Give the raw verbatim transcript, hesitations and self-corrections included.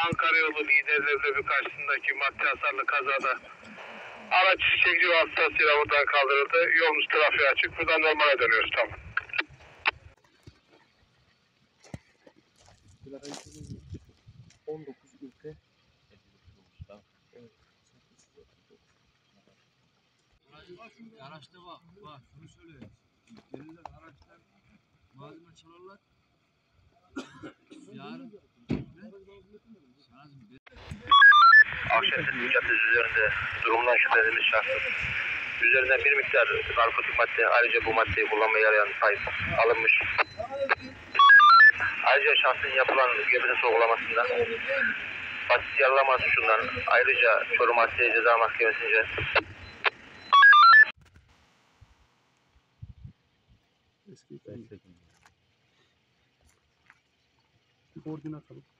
Ankara yolu liderleri bir karşısındaki maddi hasarlı kazada araç çekici vasıtasıyla buradan kaldırıldı. Yolumuz trafiğe açık. Buradan normale dönüyoruz. Tamam. on dokuz ülke. Araçta bak, bak şunu söylüyorum. Gelirler araçlar, malzeme çalarlar. Yarın Akşesin caddesi üzerinde durumdan şüphelendiğimiz şahsın üzerinden bir miktar narkotik madde, ayrıca bu maddeyi kullanmaya yarayan sahip alınmış. Ayrıca şahsın yapılan gömülü sorgulamasında basit yaralama suçundan, ayrıca Çorum Asliye Ceza Mahkemesi'nce Eski koordinat alıp